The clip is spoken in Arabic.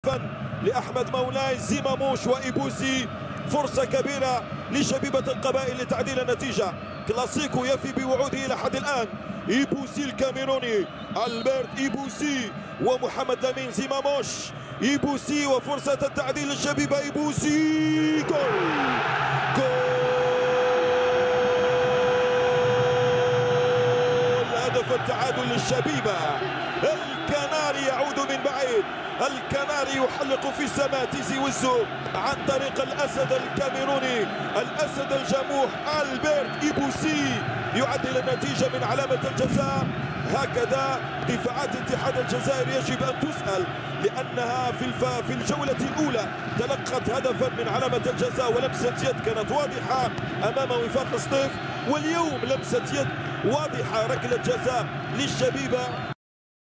هدفا لأحمد مولاي. زيماموش وإيبوسي، فرصة كبيرة لشبيبة القبائل لتعديل النتيجة. كلاسيكو يفي بوعوده إلى حد الآن. إيبوسي الكاميروني، ألبرت إيبوسي ومحمد لامين زيماموش. إيبوسي وفرصة التعديل للشبيبة. إيبوسي، جول هدف التعادل للشبيبة. الكناري يعود من بعيد، الكناري يحلق في السماء تيزي وزو عن طريق الأسد الكاميروني، الأسد الجموح ألبرت إيبوسي يعدل النتيجة من علامة الجزاء. هكذا دفاعات اتحاد الجزائر يجب أن تسأل، لأنها في الجولة الأولى تلقت هدفا من علامة الجزاء ولمسة يد كانت واضحة أمام وفاق سطيف، واليوم لمسة يد واضحة، ركلة جزاء للشبيبة.